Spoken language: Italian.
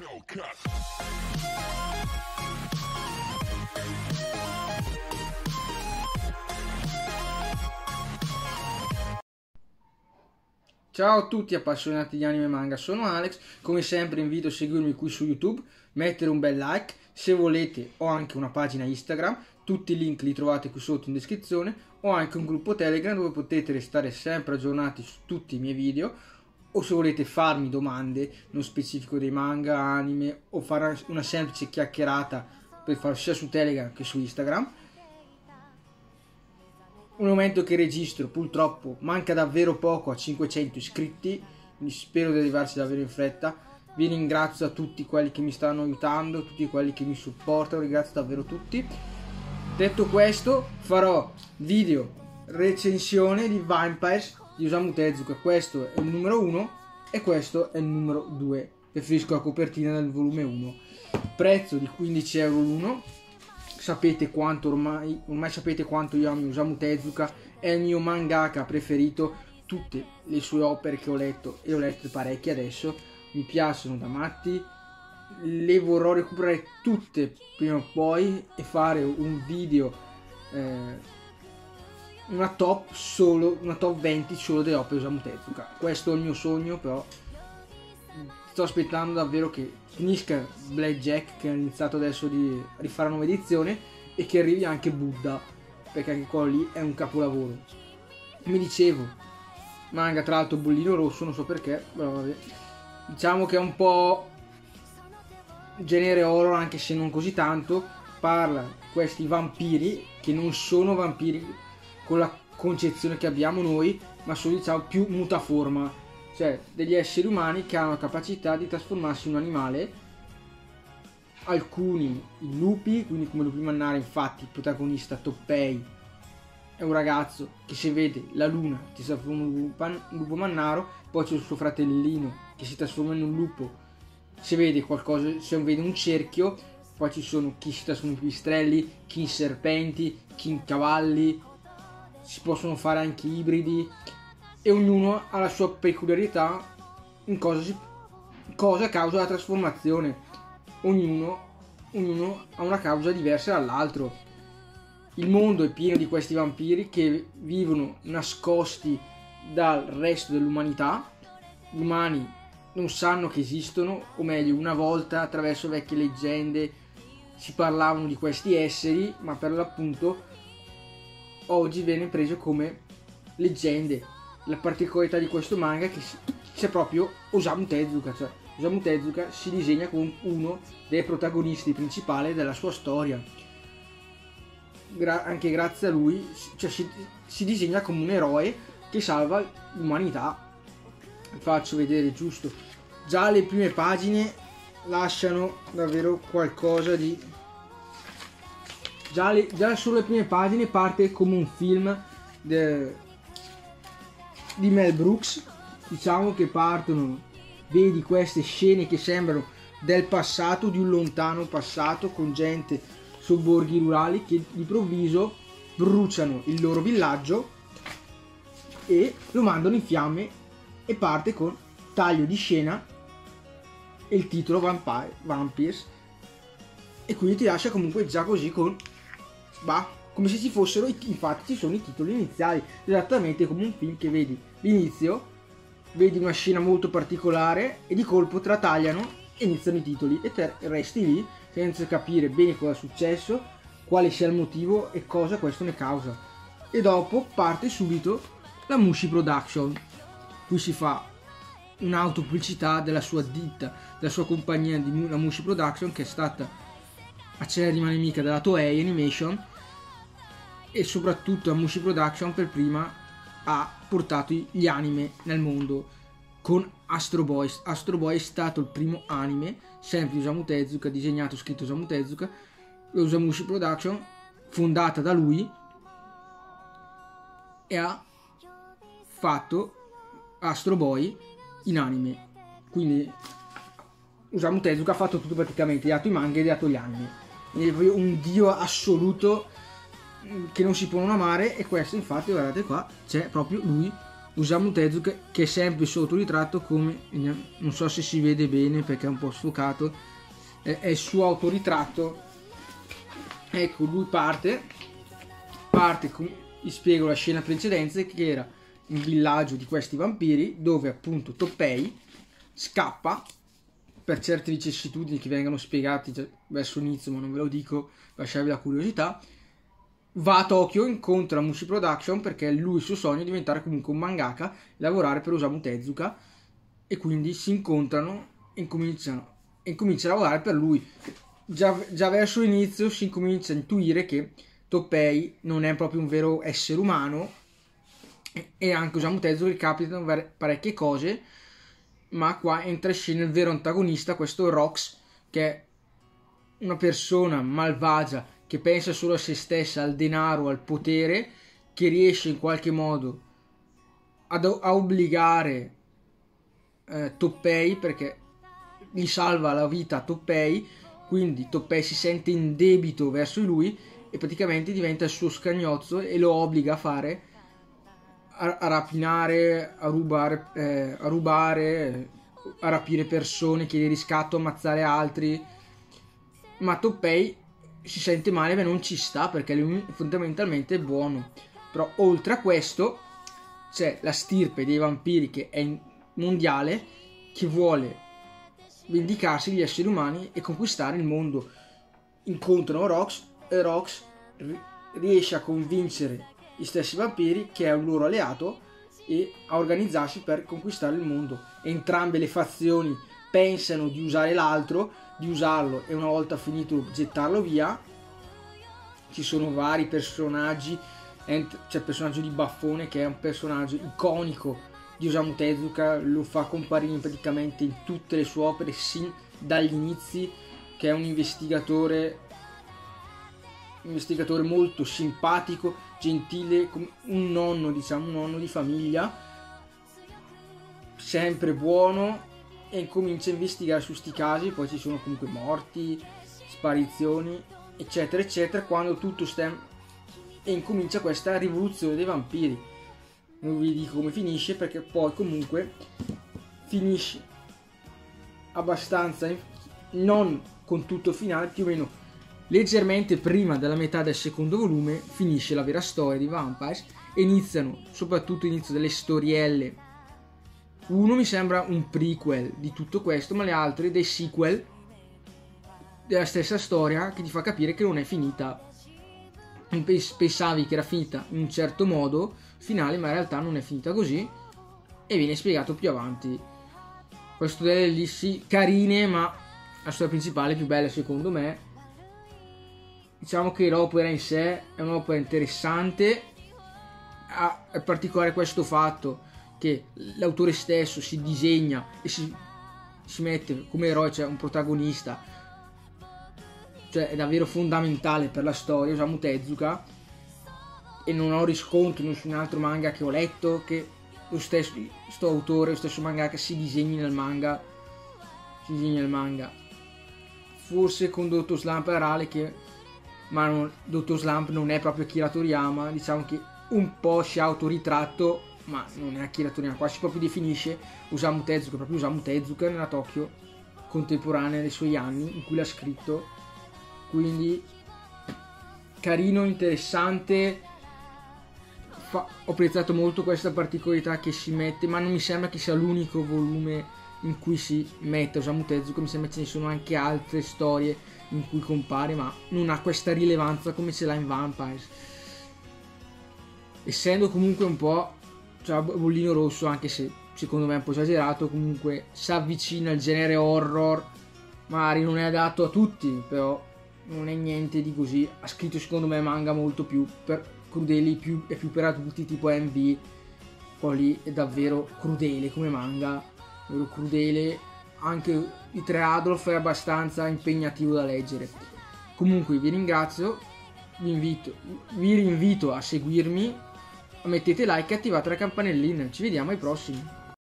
Ciao a tutti appassionati di anime e manga, sono Alex. Come sempre invito a seguirmi qui su YouTube, mettere un bel like. Se volete ho anche una pagina Instagram, tutti i link li trovate qui sotto in descrizione. Ho anche un gruppo Telegram dove potete restare sempre aggiornati su tutti i miei video, o se volete farmi domande non specifico dei manga, anime, o fare una semplice chiacchierata per farlo sia su Telegram che su Instagram. Un momento che registro, purtroppo manca davvero poco a 500 iscritti, quindi spero di arrivarci davvero in fretta. Vi ringrazio a tutti quelli che mi stanno aiutando, tutti quelli che mi supportano, ringrazio davvero tutti. Detto questo, farò video recensione di Vampires di Osamu Tezuka. Questo è il numero 1 e questo è il numero 2. Preferisco la copertina del volume 1. Prezzo di 15 euro l'uno. Sapete quanto ormai sapete quanto io amo Osamu Tezuka, è il mio mangaka preferito. Tutte le sue opere che ho letto, e ho letto parecchie adesso, mi piacciono da matti, le vorrò recuperare tutte prima o poi e fare un video, una top 20 solo delle opere Osamu Tezuka. Questo è il mio sogno, però sto aspettando davvero che finisca Blackjack, che ha iniziato adesso di rifare una nuova edizione, e che arrivi anche Buddha, perché anche quello lì è un capolavoro. Come dicevo, manga tra l'altro bollino rosso, non so perché, però vabbè. Diciamo che è un po' genere horror, anche se non così tanto. Parla di questi vampiri che non sono vampiri con la concezione che abbiamo noi, ma sono, diciamo, più mutaforma, cioè degli esseri umani che hanno la capacità di trasformarsi in un animale. Alcuni in lupi, quindi come lupi mannari. Infatti il protagonista Toppei è un ragazzo che, se vede la luna, si trasforma in un lupo mannaro. Poi c'è il suo fratellino che si trasforma in un lupo se vede qualcosa, se vede un cerchio. Poi ci sono chi si trasforma in pipistrelli, chi in serpenti, chi in cavalli. Si possono fare anche ibridi, e ognuno ha la sua peculiarità in cosa causa la trasformazione. Ognuno ha una causa diversa dall'altro. Il mondo è pieno di questi vampiri che vivono nascosti dal resto dell'umanità. Gli umani non sanno che esistono, o meglio, una volta attraverso vecchie leggende si parlavano di questi esseri, ma per l'appunto oggi viene preso come leggende. La particolarità di questo manga è che c'è proprio Osamu Tezuka, cioè Osamu Tezuka si disegna come uno dei protagonisti principali della sua storia. Anche grazie a lui, cioè, si disegna come un eroe che salva l'umanità. Vi faccio vedere, giusto, già le prime pagine lasciano davvero qualcosa di... Già solo le prime pagine parte come un film di Mel Brooks. Diciamo che partono, vedi queste scene che sembrano del passato, di un lontano passato, con gente, sobborghi rurali che d'improvviso bruciano il loro villaggio e lo mandano in fiamme, e parte con taglio di scena e il titolo Vampires, e quindi ti lascia comunque già così con come se ci fossero, infatti ci sono i titoli iniziali, esattamente come un film che vedi l'inizio, vedi una scena molto particolare e di colpo tratagliano e iniziano i titoli, e te resti lì senza capire bene cosa è successo, quale sia il motivo e cosa questo ne causa. E dopo parte subito la Mushi Production. Qui si fa un'autopubblicità della sua ditta, della sua compagnia di la Mushi Production, che è stata acerrima nemica della Toei Animation, e soprattutto la Mushi Production per prima ha portato gli anime nel mondo con Astro Boy. Astro Boy è stato il primo anime, sempre di Osamu Tezuka, disegnato e scritto Osamu Tezuka, la Mushi Production, fondata da lui, e ha fatto Astro Boy in anime. Quindi Osamu Tezuka ha fatto tutto praticamente, ha dato i manga e ha dato gli anime. Quindi è proprio un dio assoluto che non si può non amare. E questo, infatti, guardate qua, c'è proprio lui Osamu Tezuka, che è sempre il suo autoritratto, come non so se si vede bene perché è un po' sfocato, è il suo autoritratto. Ecco, lui parte vi spiego la scena precedente, che era un villaggio di questi vampiri dove appunto Toppei scappa per certe vicissitudini che vengono spiegati verso l'inizio, ma non ve lo dico, lasciarvi la curiosità. Va a Tokyo, incontra Mushi Production perché lui il suo sogno è diventare comunque un mangaka, lavorare per Osamu Tezuka, e quindi si incontrano e comincia a lavorare per lui. Già verso l'inizio si comincia a intuire che Toppei non è proprio un vero essere umano, e anche Osamu Tezuka gli capitano parecchie cose, ma qua entra in scena il vero antagonista, questo Rox, che è una persona malvagia che pensa solo a se stessa, al denaro, al potere, che riesce in qualche modo a obbligare Toppei, perché gli salva la vita a Toppei, quindi Toppei si sente in debito verso di lui e praticamente diventa il suo scagnozzo e lo obbliga a fare, a rapinare, a rubare, a rapire persone, chiedere riscatto, ammazzare altri. Ma Toppei si sente male, ma non ci sta perché lui fondamentalmente è buono. Però oltre a questo c'è la stirpe dei vampiri, che è mondiale, che vuole vendicarsi degli esseri umani e conquistare il mondo. Incontrano Rox e Rox riesce a convincere gli stessi vampiri che è un loro alleato e a organizzarsi per conquistare il mondo. Entrambe le fazioni pensano di usare l'altro, di usarlo e una volta finito gettarlo via. Ci sono vari personaggi, c'è il personaggio di Baffone, che è un personaggio iconico di Osamu Tezuka, lo fa comparire praticamente in tutte le sue opere sin dagli inizi, che è un investigatore molto simpatico, gentile, un nonno di famiglia, sempre buono, e comincia a investigare su sti casi. Poi ci sono comunque morti, sparizioni, eccetera eccetera, quando tutto sta, e incomincia questa rivoluzione dei vampiri. Non vi dico come finisce perché poi comunque finisce abbastanza, non con tutto il finale, più o meno leggermente prima della metà del secondo volume finisce la vera storia di Vampires e iniziano soprattutto l'inizio delle storielle. Uno mi sembra un prequel di tutto questo, ma le altre dei sequel della stessa storia, che ti fa capire che non è finita. Pensavi che era finita in un certo modo finale, ma in realtà non è finita così, e viene spiegato più avanti. Queste delle lì sì, carine, ma la storia principale è più bella secondo me. Diciamo che l'opera in sé è un'opera interessante, è particolare questo fatto che l'autore stesso si disegna e si mette come eroe, cioè un protagonista, cioè è davvero fondamentale per la storia Osamu Tezuka, e non ho riscontro in nessun altro manga che ho letto che lo stesso autore, lo stesso mangaka si disegni nel manga. Forse con Dottor Slump Arale, ma Dottor Slump non è proprio Akira Toriyama, diciamo che un po' si è autoritratto, ma non è Akira Toriyama. Qua si proprio definisce Osamu Tezuka, proprio Osamu Tezuka nella Tokyo contemporanea dei suoi anni in cui l'ha scritto. Quindi carino, interessante, ho apprezzato molto questa particolarità che si mette, ma non mi sembra che sia l'unico volume in cui si mette Osamu Tezuka, mi sembra che ce ne sono anche altre storie in cui compare, ma non ha questa rilevanza come ce l'ha in Vampires, essendo comunque un po', cioè, bollino rosso, anche se secondo me è un po' esagerato. Comunque si avvicina al genere horror, magari non è adatto a tutti, però non è niente di così. Ha scritto secondo me manga molto più crudeli, è più per adulti, tipo MV. Poi lì è davvero crudele come manga, davvero crudele. Anche i 3 Adolf è abbastanza impegnativo da leggere. Comunque vi ringrazio, vi rinvito a seguirmi, mettete like e attivate la campanellina. Ci vediamo ai prossimi.